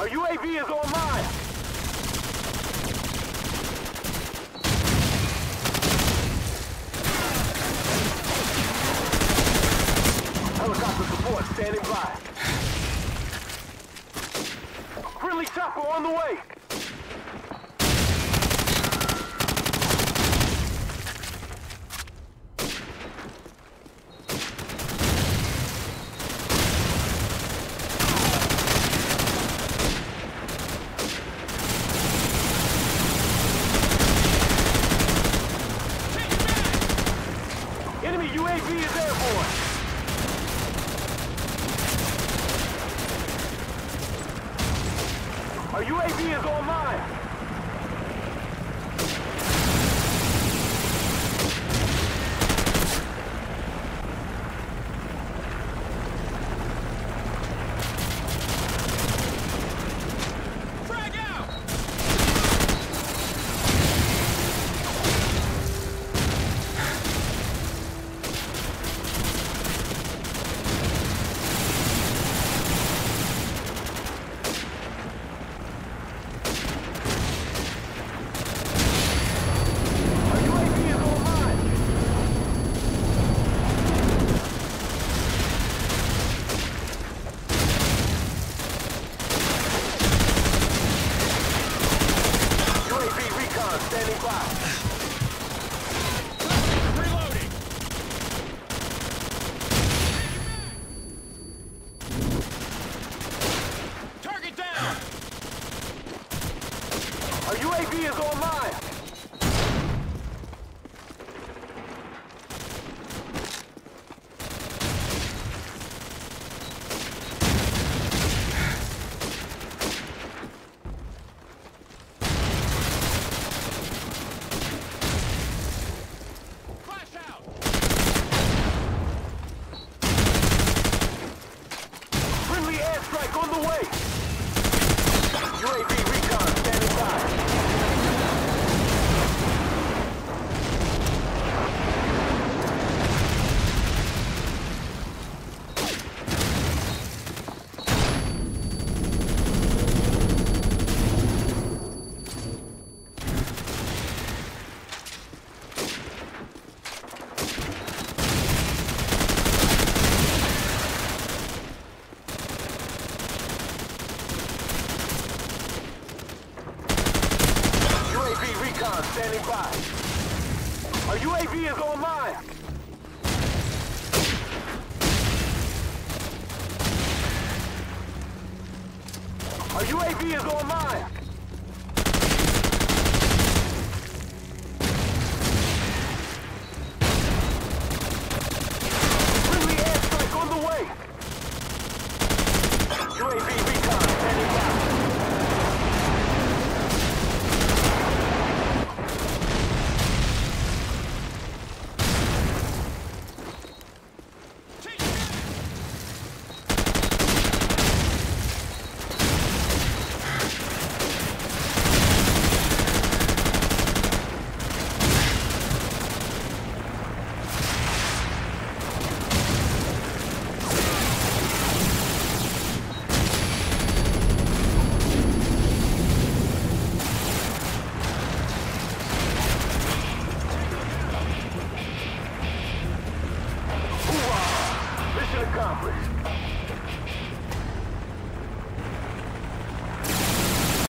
Our UAV is online. Helicopter support standing by. Friendly chopper on the way. Enemy UAV is airborne. Our UAV is online. Frag out! Our UAV is online. UAV recon standing by. Reloading! Target down! Our UAV is online. Flash out! Friendly airstrike on the way. UAV recon standing by. UAV recon standing by. Our UAV is online. Our UAV is online.